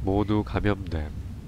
모두 감염됨.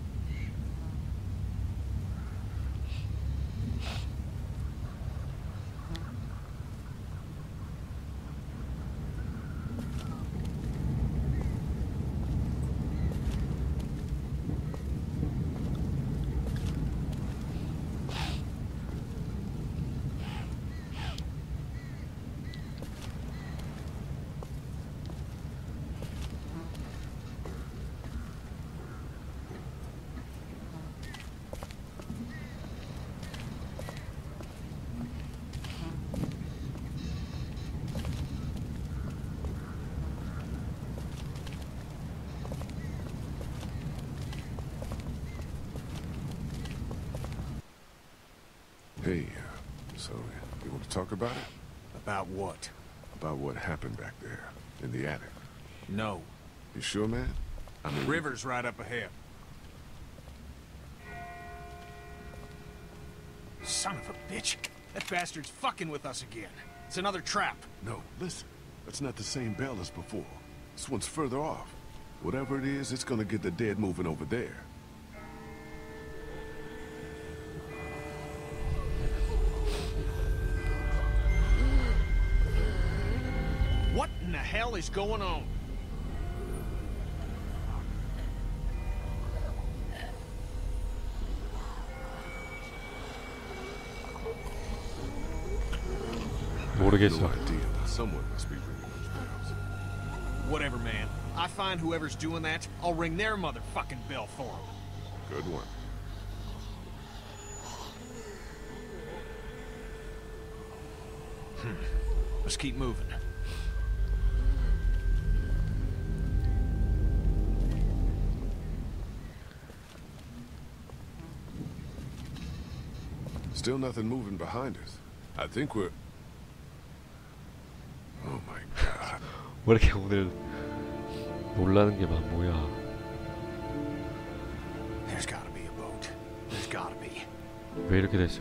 Hey, so you want to talk about it? About what? About what happened back there, in the attic. No. You sure, man? I mean... River's right up ahead. Son of a bitch! That bastard's fucking with us again. It's another trap. No, listen. That's not the same bell as before. This one's further off. Whatever it is, it's gonna get the dead moving over there. What in the hell is going on? 모르겠어. No idea, but someone must be ringing those bells. Whatever, man. I find whoever's doing that, I'll ring their motherfucking bell for them. Good one. Let's keep moving. Still nothing moving behind us. I think we're... Oh my god. 왜 이렇게 오늘 놀라는 게 막 뭐야? There's gotta be a boat. There's gotta be. 왜 이렇게 됐어?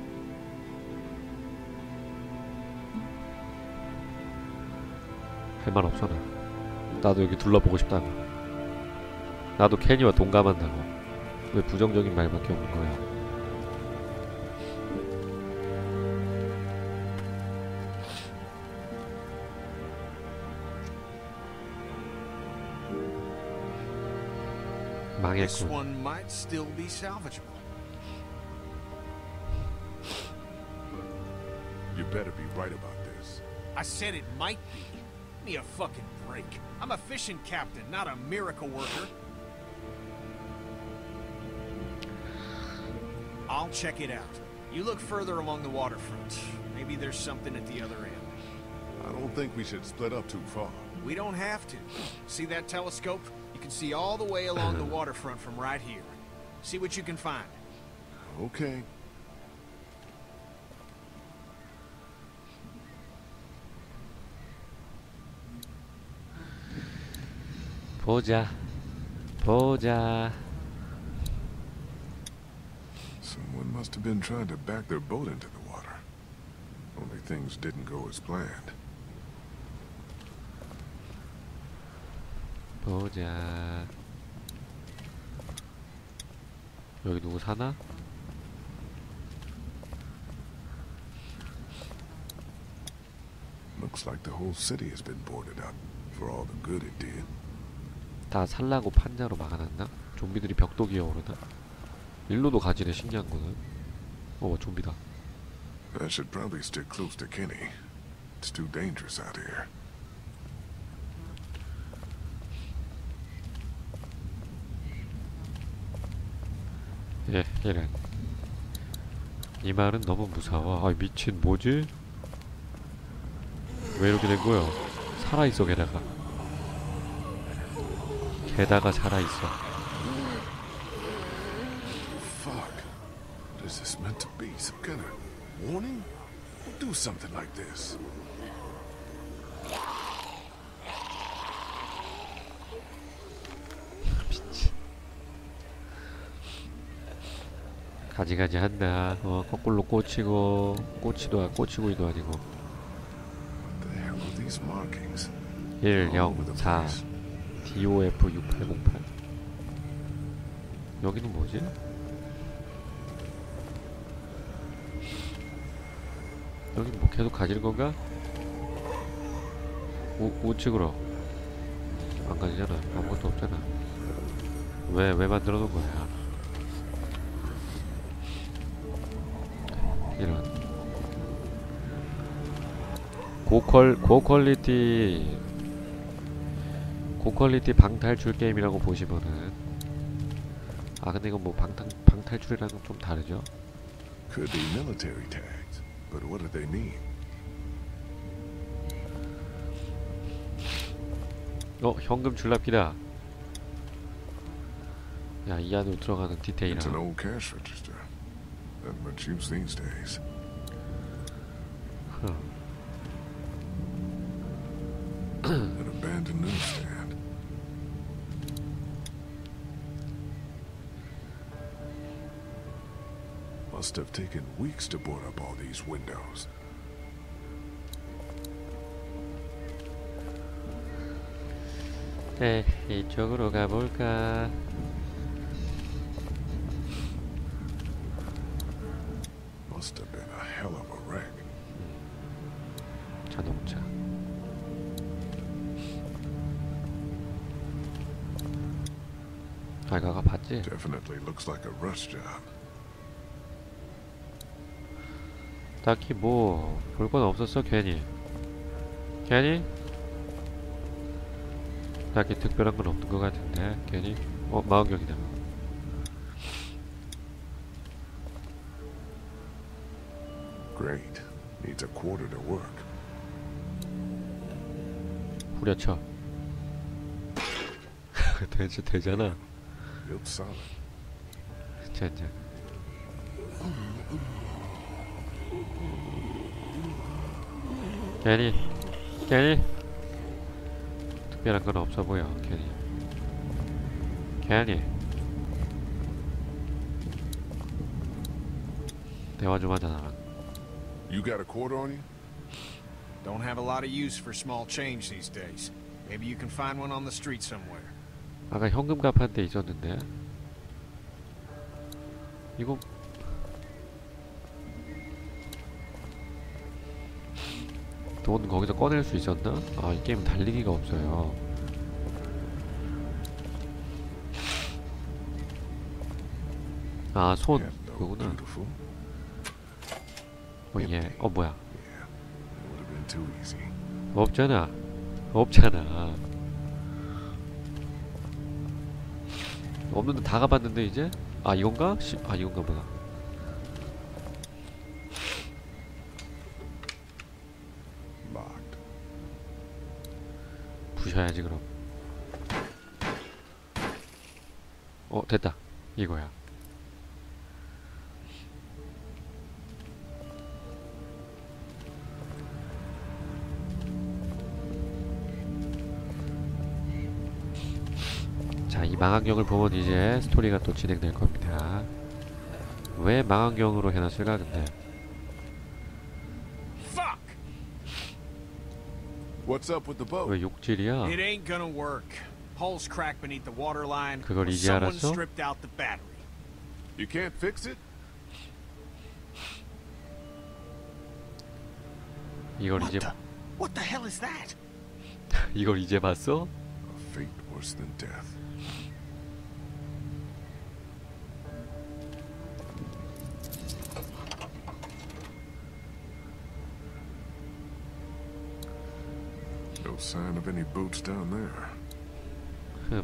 할 말 없어 나. 나도 여기 둘러보고 싶다고. 나도 캐니와 동감한다고. 왜 부정적인 말밖에 없는 거야? This 망했군. one might still be salvageable. You better be right about this. I said it might be. Give me a fucking break. I'm a fishing captain, not a miracle worker. I'll check it out. You look further along the waterfront. Maybe there's something at the other end. I don't think we should split up too far. We don't have to. See that telescope? You can see all the way along the waterfront from right here. See what you can find. Okay. 보자. 보자. Someone must have been trying to back their boat into the water. Only things didn't go as planned. 보자. 여기 누구 사나? Looks like the whole city has been boarded up, for all the good it did. 다 살라고 판자로 막아놨나? 좀비들이 벽도 기어오르나? 일로도 가지네. 신기한 거는. 좀비다. I should probably stick close to Kenny. It's too dangerous out here. 예, 이래. 이 말은 너무 무서워. 아, 미친, 뭐지? 왜 이렇게 된 거야? 살아있어, 게다가. 게다가 살아있어. Fuck. What is this meant to be? Some kind of warning? Don't do something like this. 가지가지 한다. 거꾸로 꽂히고, 꽂히고이도 아니고. What the hell are these markings? 104 DOF 6808. 여기는 뭐지? 여기 뭐 계속 가질 건가? 우측으로 안 가지잖아. 아무것도 없잖아. 왜 만들어 놓은 거야? 이런 고퀄리티 방탈출 게임이라고 보시면은, 아 근데 이건 뭐 방탈출이랑은 좀 다르죠? Could be military tags, but what do they mean? 현금 줄납기다. 야, 이 안으로 들어가는 It's an 디테일함. old cash register. Not much use these days. An abandoned newsstand. Must have taken weeks to board up all these windows. 이쪽으로 가볼까? Must have been a hell of a wreck. 자동차. 알가가 봤지? Definitely looks like a rush job. 딱히 뭐 볼 건 없었어. 괜히 딱히 특별한 건 없는 것 같은데. 괜히 망원경이다. Great. Needs a quarter to work. 후려쳐. 되잖아. Built solid. 젠장. 괜히 특별한 건 없어 보여. 괜히 대화 좀 하자 나랑. You got a quarter on you? Don't have a lot of use for small change these days. Maybe you can find one on the street somewhere. 아까 현금 갚한 데 있었는데 이거 돈 거기서 꺼낼 수 있었나? 아, 이 게임 달리기가 없어요. 아, 손 Hello, 그거구나. beautiful. 예. 뭐야? Yeah, it would have been too easy. 없잖아. 없는데 다 가봤는데 이제? 아, 이건가? 이건가 보다. Locked. 부셔야지 그럼. 됐다. 이거야. 자, 이 망원경을 보면 이제 스토리가 또 진행될 겁니다. 왜 망원경으로 해놨을까 근데? Fuck! What's up with the boat? 왜 욕질이야? It ain't gonna work. Holes cracked beneath the water line. 그걸 or 이제 someone 알았어? stripped out the battery. You can't fix it? 이걸 What 이제 the? What the hell is that? 이걸 이제 봤어? A fate worse than death. No sign of any boats down there.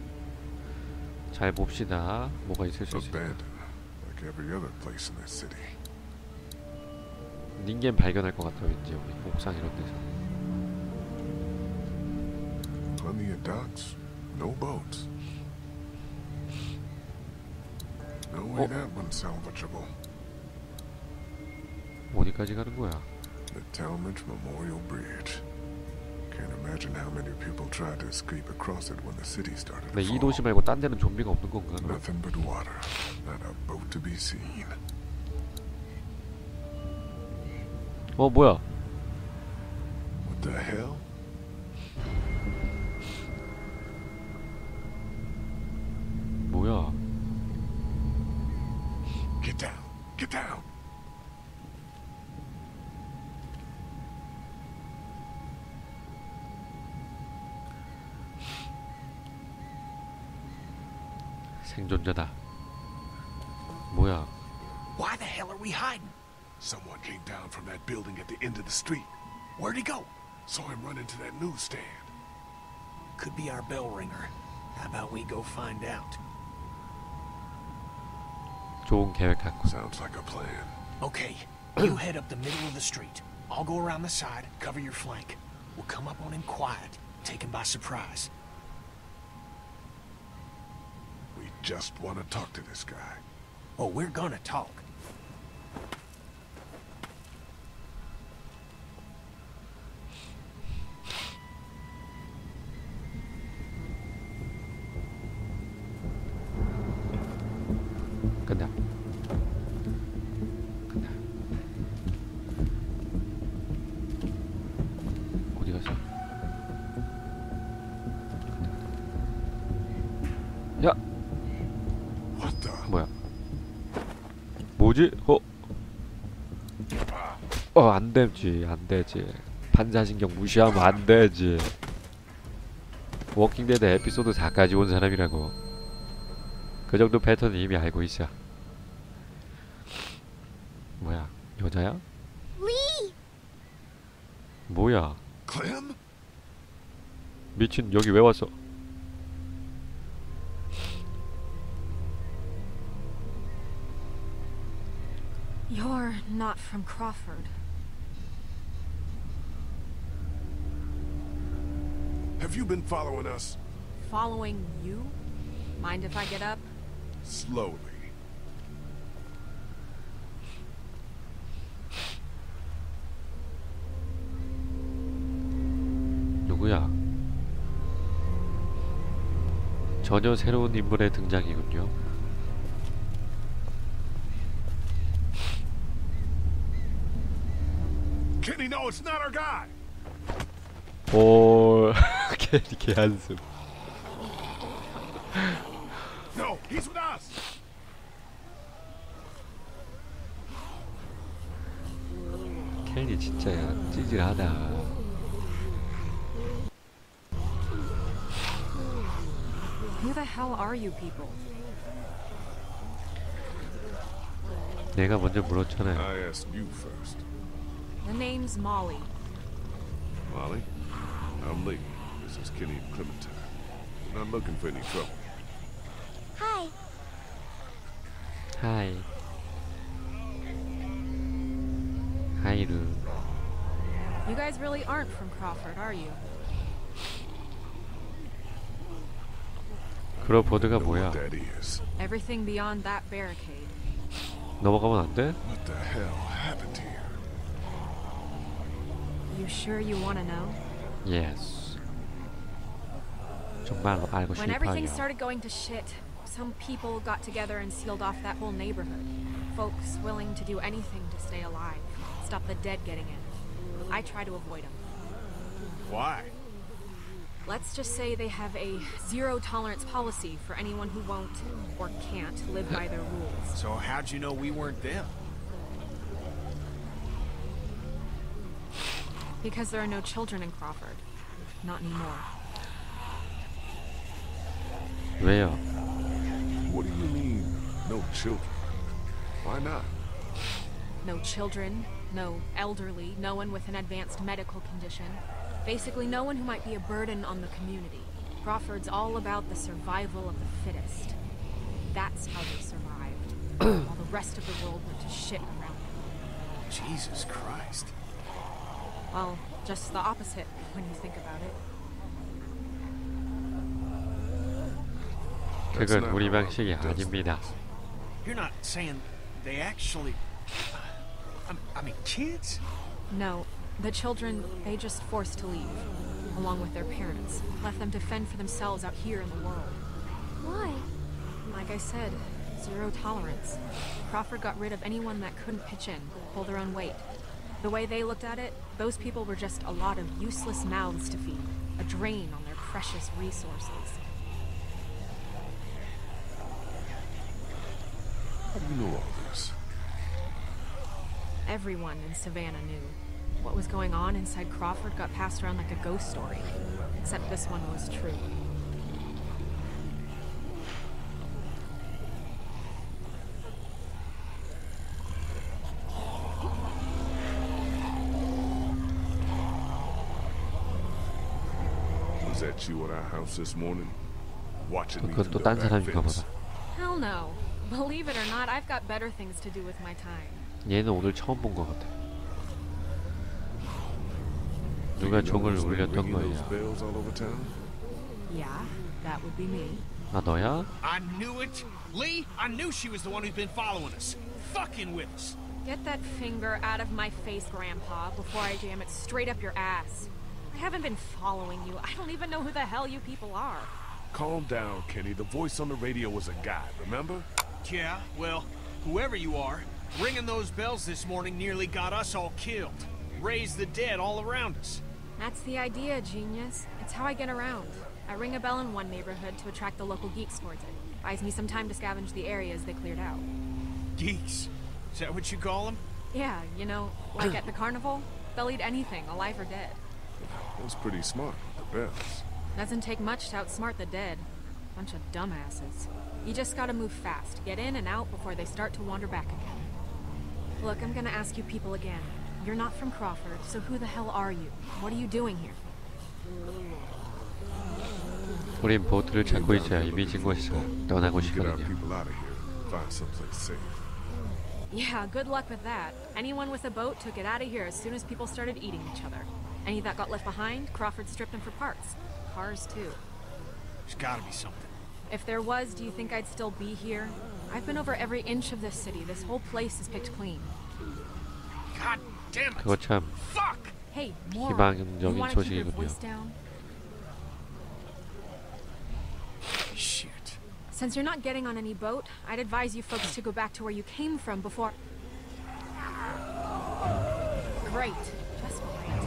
잘 봅시다. 뭐가 있을 수 있어? Abandoned, like every other place in this city. 닌겐 발견할 것 같아 왠지 여기 옥상 이런 데서. Plenty of docks, no boats. No way that one's salvageable. 어디까지 가는 거야? The Talmadge Memorial Bridge. Can't imagine how many people tried to escape across it when the city started 근데 to 이 fall. 도시 말고 딴 데는 좀비가 없는 건가? 그럼? Nothing but water. Not a boat to be seen. 뭐야? What the hell? 뭐야? Get down. 생존자다. 뭐야? Why the hell are we hiding? Someone came down from that building at the end of the street. Where'd he go? Saw him run into that newsstand. Could be our bell ringer. How about we go find out? 좋은 계획 같고. Sounds like a plan. Okay, you head up the middle of the street. I'll go around the side, cover your flank. We'll come up on him quiet, take him by surprise. We just want to talk to this guy. Oh, we're gonna talk. 간다. 간다. 어디 갔어? 야, What the? 뭐야? 뭐지? 안 되지, 안 되지. 반사신경 무시하면 안 되지. 워킹데드 에피소드 4까지 온 사람이라고. 그 정도 패턴은 이미 알고 있어. 뭐야? 여자야? Lee! 뭐야? Clem? 미친, 여기 왜 왔어? You're not from Crawford. Have you been following us? Following you? Mind if I get up? Slowly. 누구야? 전혀 새로운 인물의 등장이군요. Kenny, no, it's not our guy. 오, 개 한숨. No, he's with us. 켈리 진짜 찌질하다. Who the hell are you people? 내가 먼저 물었잖아요. I asked you first. The name's Molly. Molly, I'm Lee. This is Kenny and Clementine. We're not looking for any trouble. Hi. 하이. 하이루. You guys really aren't from Crawford, are you? 크로포드가 Know 뭐야? what that is. Everything beyond that barricade. 넘어가면 안 돼? What the hell happened here? You sure you want to know? Yes. 정말로 알고 When everything 싶어요. started going to shit, some people got together and sealed off that whole neighborhood. Folks willing to do anything to stay alive, stop the dead getting in. I try to avoid them. Why? Let's just say they have a zero-tolerance policy for anyone who won't or can't live by their rules. So how'd you know we weren't them? Because there are no children in Crawford. Not anymore. 왜요? What do you mean, no children? Why not? No children, no elderly, no one with an advanced medical condition. Basically, no one who might be a burden on the community. Crawford's all about the survival of the fittest. That's how they survived, while the rest of the world went to shit around them. Jesus Christ. Well, just the opposite when you think about it. That's 그건 not 우리 how 방식이 it does 아닙니다. You're not saying they actually... I mean, kids? No, the children, they just forced to leave, along with their parents. Left them to fend for themselves out here in the world. Why? Like I said, zero tolerance. Crawford got rid of anyone that couldn't pitch in, pull their own weight. The way they looked at it, those people were just a lot of useless mouths to feed, a drain on their precious resources. How do you know all this? Everyone in Savannah knew. What was going on inside Crawford got passed around like a ghost story. Except this one was true. Was that you at our house this morning? Watching me 그건 또 through the 딴 back 사람인가 fence? 보다. Hell no. Believe it or not, I've got better things to do with my time. 얘는 오늘 처음 본 것 같아. Do 누가 you know 종을 who's been 울렸던 ringing those 거야. bells all over town? Yeah, that would be me. 아 너야? I knew it. Lee, I knew she was the one who's been following us. Fucking with us. Get that finger out of my face, Grandpa, before I jam it straight up your ass. I haven't been following you. I don't even know who the hell you people are. Calm down, Kenny. The voice on the radio was a guy, remember? Yeah, well, whoever you are, ringing those bells this morning nearly got us all killed. Raised the dead all around us. That's the idea, genius. It's how I get around. I ring a bell in one neighborhood to attract the local geeks towards it. Buys me some time to scavenge the areas they cleared out. Geeks. Is that what you call them? Yeah, you know, like at the carnival, they'll eat anything, alive or dead. That's pretty smart, the bells. Doesn't take much to outsmart the dead. Bunch of dumbasses. You just gotta move fast, get in and out before they start to wander back again. Look, I'm gonna ask you people again. You're not from Crawford, so who the hell are you? What are you doing here? 우린 보트를 찾고 있어야 이미 진 곳에서 떠나고 Get our 싶거든요. people out of here. Find someplace safe. Yeah, good luck with that. Anyone with a boat took it out of here as soon as people started eating each other. Any that got left behind, Crawford stripped them for parts. Cars, too. There's gotta be something. If there was, do you think I'd still be here? I've been over every inch of this city. This whole place is picked clean. God damn it. 그거 참 Fuck! Hey, moron. 희망적인 You want to keep your 소식이군요. voice down? Shit. Since you're not getting on any boat, I'd advise you folks to go back to where you came from before... Great. Just great.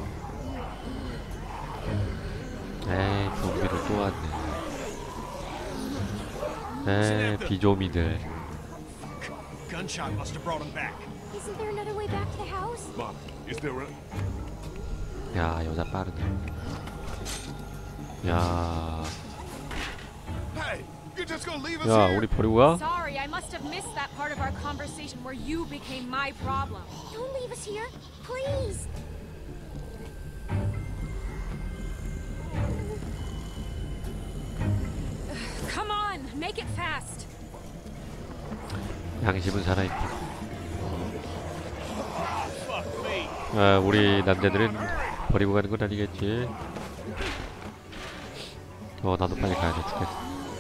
에이 좀비들 또 왔네. 에이 비조미들. Gunshot must have brought him back. Isn't there another way back to the house? Mom, is there a... 야 여자 빠르네. 야, Hey, you're just gonna leave us 야 here? 우리 버리고 가? Sorry, I must have missed that part of our conversation where you became my problem. Don't leave us here, please. Come on, make it fast. 양심은 살아있다. Fuck me. 아, 우리 남자들은 버리고 가는 건 아니겠지. 나도 빨리 가야 돼. 죽겠어.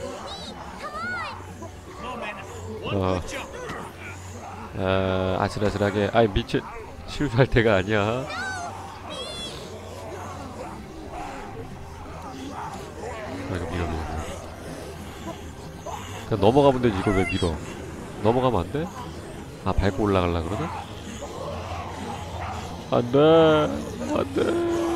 Come on, man. One quick jump. 아슬아슬하게. 아이 미친. 실수할 때가 아니야. 이거 밀어. 그냥 넘어가면 되지. 이걸 왜 밀어? 넘어가면 안 돼? 아 밟고 올라가려 그러나? 안 돼. 안 돼.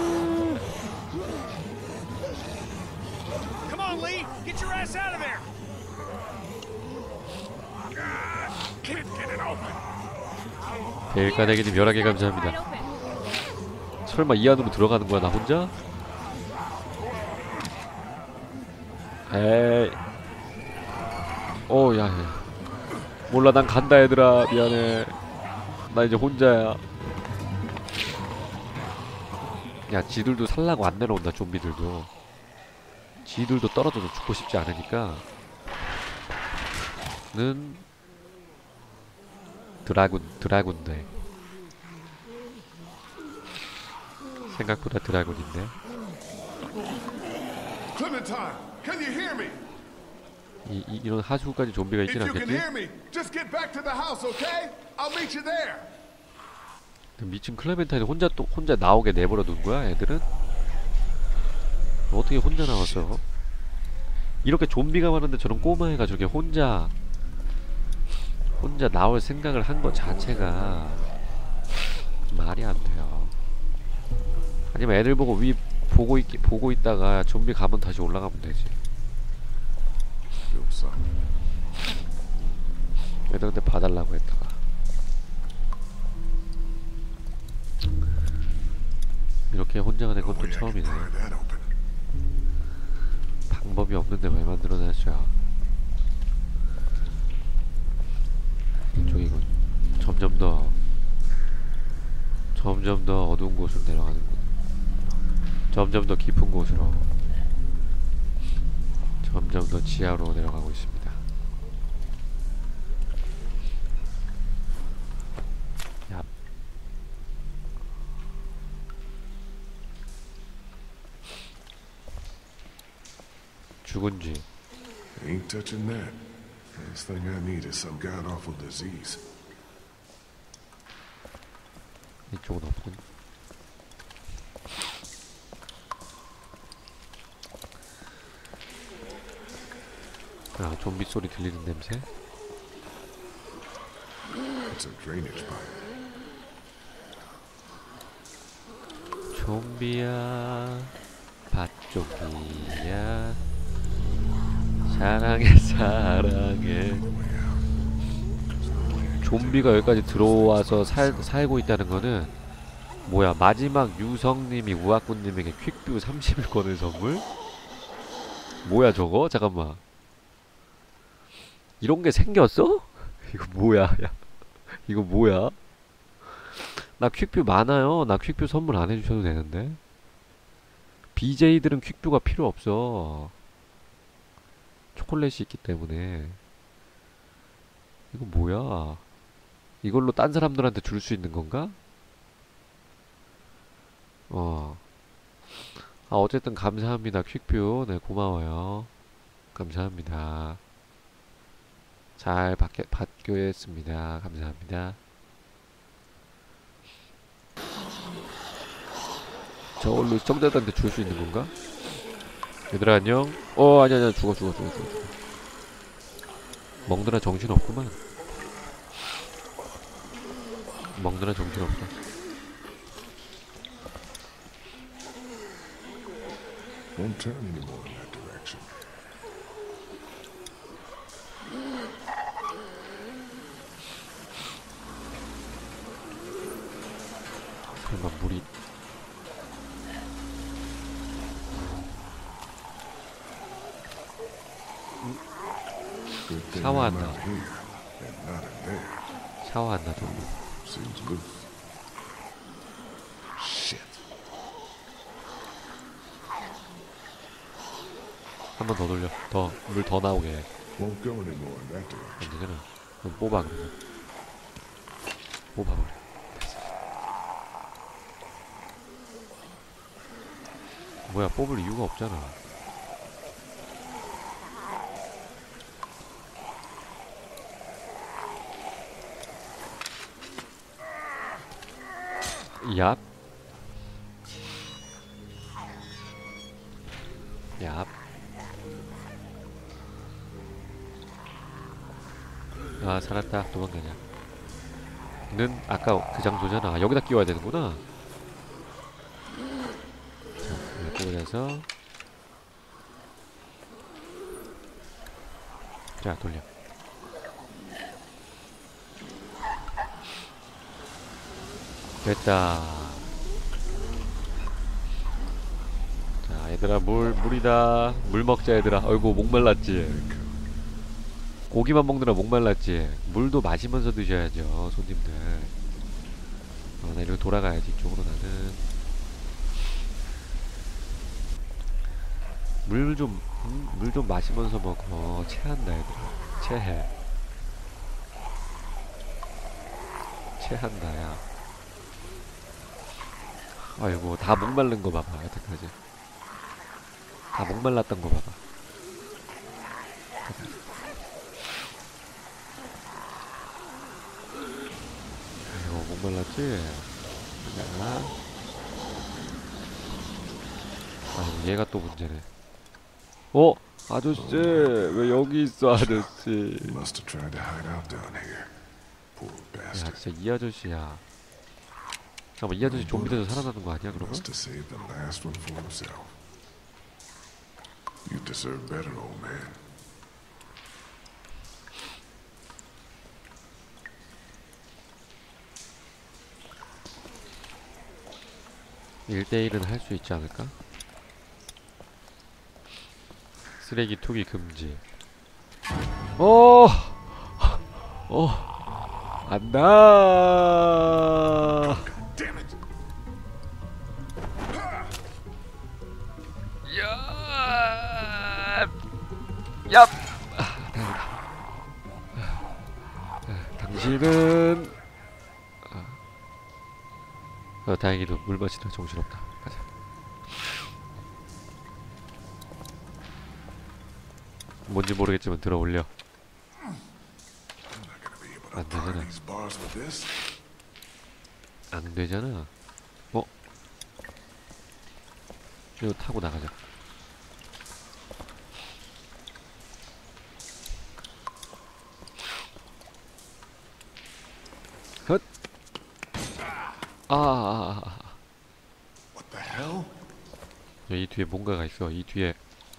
Come on, Lee. Get your ass out of there. Can't get it open. 대일가내기님 11개 감사합니다. Wide open. 설마 이 안으로 들어가는 거야 나 혼자? 에이. 야, 야. 몰라 난 간다 얘들아. 미안해. 나 이제 혼자야. 야 지들도 살라고 안 내려온다. 좀비들도 지들도 떨어져서 죽고 싶지 않으니까 는 드라군데 생각보다 드라군인데. Clementine, can you hear me? 이런 하수구까지 좀비가 If 있진 you can 않겠지? hear me, just get back to the house, okay? I'll meet you there. 미친 클레멘타인 혼자 나오게 내버려 둔 거야 애들은? 어떻게 혼자 나왔어? 이렇게 좀비가 많은데 저런 꼬마애가 저렇게 혼자 나올 생각을 한 것 자체가 말이 안 돼요. 아니면 애들 보고 보고 있다가 좀비 가면 다시 올라가면 되지. 애들한테 봐달라고 했다가. 이렇게 혼자가 된 건 또 Way I can 처음이네. pry that open. 방법이 없는데 왜 만들어냈어요? 이쪽이군. 점점 더 어두운 곳으로 내려가는군. 점점 더 깊은 곳으로, 점점 더 지하로 내려가고 있습니다. 야. 죽은 쥐. Ain't touching that. Last thing I need is some god-awful disease. 이쪽은 없군. 아, 좀비 소리 들리는 냄새? It's a drainage pipe. 좀비야, 밭좀비야, 사랑해 사랑해. 좀비가 여기까지 들어와서 살고 있다는 거는 뭐야, 마지막 유성님이 우아꾼님에게 퀵뷰 30을 거는 선물? 뭐야 저거? 잠깐만, 이런 게 생겼어? 이거 뭐야? 야, 이거 뭐야? 나 퀵뷰 많아요. 나 퀵뷰 선물 안 해주셔도 되는데. BJ들은 퀵뷰가 필요 없어. 초콜릿이 있기 때문에. 이거 뭐야? 이걸로 딴 사람들한테 줄 수 있는 건가? 어쨌든 감사합니다. 퀵뷰. 네, 고마워요. 감사합니다. 잘 받겠습니다. 감사합니다. 저걸로 시청자들한테 줄 수 있는 건가? 얘들아 안녕? 아니야 죽어. 먹느라 정신없구만. 먹느라 정신없다. Won't turn anymore in that direction. 설마 물이 Good thing 샤워한다. I'm out here and not in there. 샤워한다 좀. Seems loose. Shit. 한 번 더 돌려. 물 더 나오게 해. Won't go anymore in that direction. 안 되잖아. 그럼 뽑아 그러면. 뽑아버려. 됐어. 뭐야, 뽑을 이유가 없잖아. 얍. 얍. 아, 살았다. 도망가냐. 는 아까 그 장소잖아. 여기다 끼워야 되는구나. 자, 꽂아서. 자, 돌려. 됐다. 자, 얘들아, 물이다. 물 먹자, 얘들아. 어이구, 목말랐지? 고기만 먹느라 목말랐지? 물도 마시면서 드셔야죠, 손님들. 나 이리로 돌아가야지, 이쪽으로 나는. 물 좀 마시면서 먹어. 체한다, 얘들아. 체한다, 야. 아이고, 다 목말른 거 봐봐, 여태까지. 다 목말랐던 거 봐봐. 아이고, 목말랐지? 야. 아이고, 얘가 또 문제네. 아저씨, 왜 여기 있어, 아저씨. Must have tried to hide out down here. Poor 야, bastard. 진짜 이 아저씨야. 잠깐만, 이 아저씨 좀비 돼서 살아나는 거 아니야, 그러면? Must have saved the last one for himself. You deserve better, old man. 1대1은 할 수 있지 않을까? 쓰레기 투기 금지. 어! 안다! Damn it! 야! 얍! 다행이다. 당신은 다행히도 물 마시다 정신없다. 가자. 뭔지 모르겠지만 들어 올려. 안 되잖아. These bars with this? 안 되잖아. 이거 타고 나가자. 헛. What the hell? 이 뒤에 뭔가가 있어. 이 뒤에.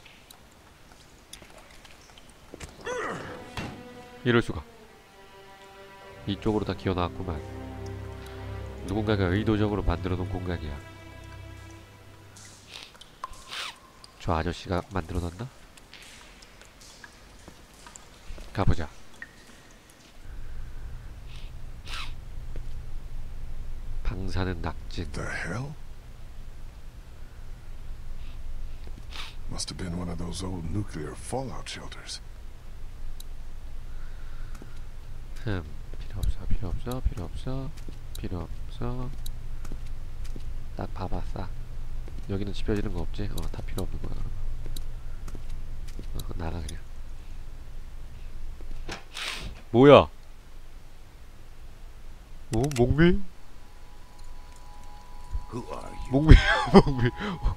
이럴 수가. 이쪽으로 다 기어 나왔구만. 누군가가 의도적으로 만들어 놓은 공간이야. 저 아저씨가 만들어 놨나? 가보자. 방사능 낙진. The hell? Must have been one of those old nuclear fallout shelters. 필요 없어, 필요 없어, 필요 없어, 필요 없어. 딱 봐봤어. 여기는 집혀지는 거 없지? 다 필요 없는 거야. 나가 그냥. 뭐야? 목미? Who are you? 목미, 목미.